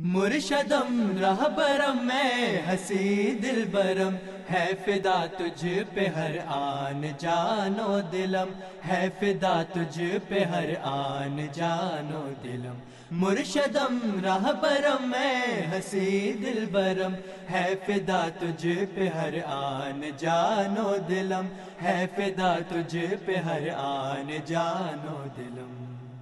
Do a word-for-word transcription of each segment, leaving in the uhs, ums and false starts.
مرشدم رہبرم میں ہنسی دل برم ہے فدا تجھ پہ ہر آن جانو دلم ہے فدا تجھ پہ ہر آن جانو دلم مرشدم رہبرم میں ہنسی دل برم ہے فدا تجھ پہ ہر آن جانو دلم ہے فدا تجھ پہ ہر آن جانو دلم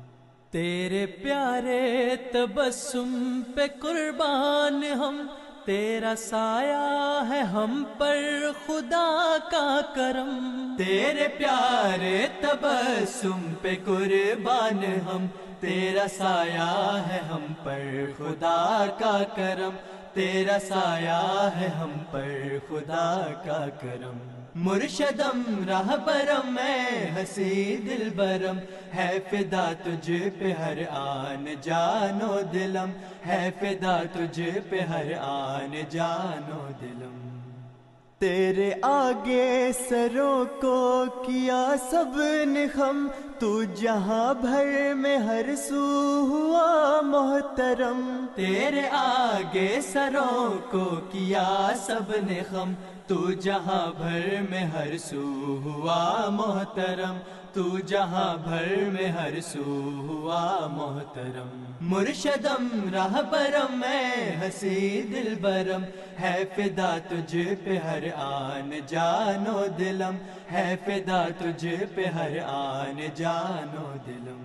تیرے پیارے تبسم پہ قربان ہم تیرا سایہ ہے ہم پر خدا کا کرم تیرے پیارے تبسم پہ قربان ہم تیرا سایہ ہے ہم پر خدا کا کرم تیرا سایہ ہے ہم پر خدا کا کرم مرشدم رہبرم میں ہنسی دل برم ہے فدا تجھ پہ ہر آن جانو دلم ہے فدا تجھ پہ ہر آن جانو دلم تیرے آگے سروں کو کیا سب نے خم تو جہاں بھر میں ہر سو ہوا محترم تیرے آگے سروں کو کیا سب نے خم تو جہاں بھر میں ہر سو ہوا محترم تو جہاں بھر میں ہر سو ہوا محترم مرشدم رہبرم میں ہنسی دل برم ہے فدا تجھ پہ ہر آن جانو دلم ہے فدا تجھ پہ ہر آن جانو دلم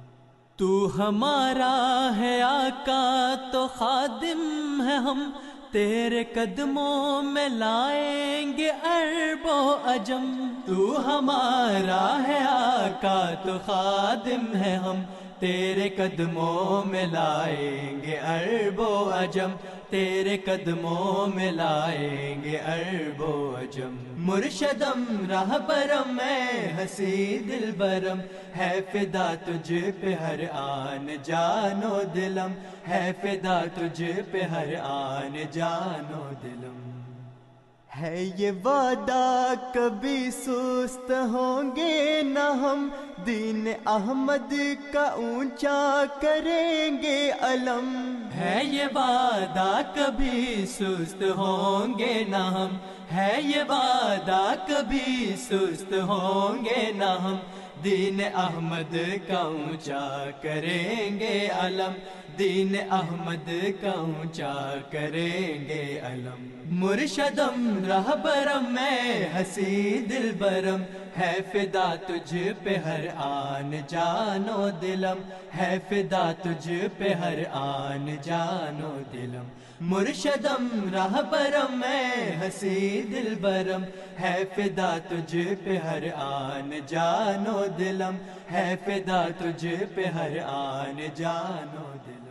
تو ہمارا ہے آقا تو خادم ہے ہم تیرے قدموں میں لائیں گے عرب و عجم تو ہمارا ہے آقا تو خادم ہے ہم تیرے قدموں میں لائیں گے عرب و عجم تیرے قدموں میں لائیں گے عرب و عجم مرشدم رہبرم میں ہنسی دل برم ہے فدا تجھ پہ ہر آن جانو دلم ہے فدا تجھ پہ ہر آن جانو دلم ہے یہ وعدہ کبھی سست ہوں گے نہ ہم دین احمد کا اونچا کریں گے علم ہے یہ وعدہ کبھی سست ہوں گے نہ ہم ہے یہ وعدہ کبھی سست ہوں گے نہ ہم دین احمد کا اونچا کریں گے علم دین احمد کا اونچا کریں گے علم مرشدم رہبرم میں ہنسی دل برم ہے فدا تجھ پہ ہر آن جانو دلم ہے فدا تجھ پہ ہر آن جانو دلم مرشدم رہبرم میں ہنسی دل برم ہے فدا تجھ پہ ہر آن جانو دلم ہے فدا تجھ پہ ہر آن جانو دلم